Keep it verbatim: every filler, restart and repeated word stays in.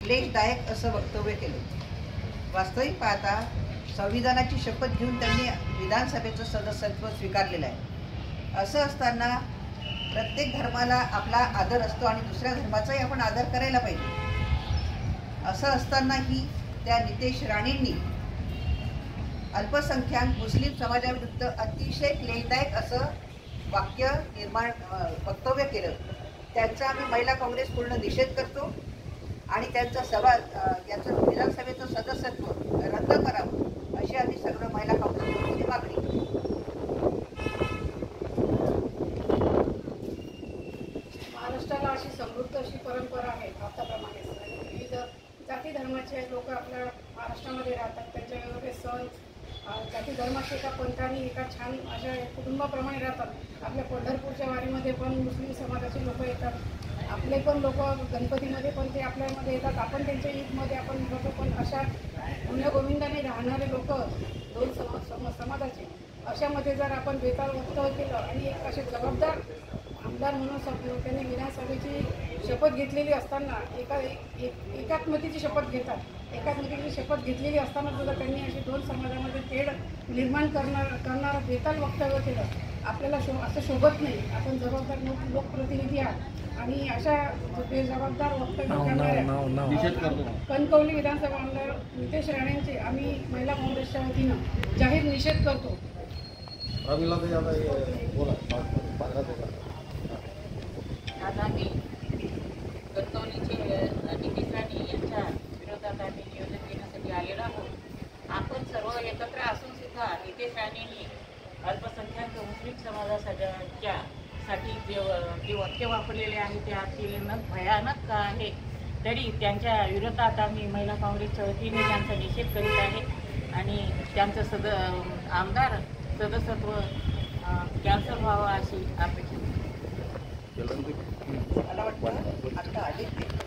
क्लेशदायक असं वक्तव्य केलं. वास्तविक पाहता संविधानाची शपथ घेऊन त्यांनी विधानसभेचं सदस्यत्व स्वीकारलेलं आहे. असं असताना प्रत्येक धर्माला आपला आदर असतो आणि दुसऱ्या धर्माचाही आपण आदर करायला पाहिजे. असं असतानाही त्या नितेश राणेंनी अल्पसंख्याक मुस्लिम समाजाविरुद्ध अतिशय क्लेशदायक असं वाक्य निर्माण वक्तव्य केलं. त्यांचा आम्ही महिला काँग्रेस पूर्ण निषेध करतो आणि त्यांचा सभा याचं विधानसभेचं सदस्यत्व रद्द करावं अशी आम्ही सगळं महिला काँग्रेसची मागणी करतो. महाराष्ट्राला अशी समृद्ध अशी परंपरा आहे. आताप्रमाणे विविध जाती धर्माचे लोक आपल्या महाराष्ट्रामध्ये राहतात. त्यांच्या वेगवेगळे सण जाती धर्माचे एका पंथाने एका छान अशा कुटुंबाप्रमाणे राहतात. आपल्या पंढरपूरच्या वारीमध्ये पण मुस्लिम समाजाचे लोक येतात. आपले पण लोक गणपतीमध्ये पण ते आपल्यामध्ये येतात. आपण त्यांच्या ईदमध्ये आपण जातो. पण अशा गुण्यागोविंदाने राहणारे लोक दोन सम सम समाजाचे अशामध्ये जर आपण बेताल वक्तव्य केलं आणि एक असे जबाबदार आमदार म्हणून समजून त्यांनी विधानसभेची शपथ घेतलेली असताना एका एक एकात्मतेची शपथ घेतात. एकात्मतेची शपथ घेतलेली असताना सुद्धा त्यांनी अशी दोन समाजामध्ये तेढ निर्माण करणार करणारं बेताल वक्तव्य केलं. आपल्याला शो असं शोभत नाही. आपण जबाबदार लोक लोकप्रतिनिधी आहात आणि अशा बेजबाबदार वक्तव्य करणाऱ्या कणकवली विधानसभा आमदार नितेश राणेंचे आम्ही महिला काँग्रेसच्या वतीनं जाहीर निषेध करतो. आज आम्ही कणकवलीचे नितेश राणे यांच्या विरोधात आम्ही निवेदन देण्यासाठी आलेलो आहोत. आपण सर्व एकत्र असून सुद्धा नितेश राणेंनी अल्पसंख्याक मुस्लिम समाजाच्या साठी जे जे वाक्य वापरलेले आहे ते अत्यंत भयानक आहे. तरी त्यांच्या विरोधात आम्ही महिला काँग्रेसच्या वतीने त्यांचा निषेध करीत आहे आणि त्यांचं सद आमदार सदस्यत्व कॅन्सल व्हावं अशी अपेक्षा. मला वाटतं आता आले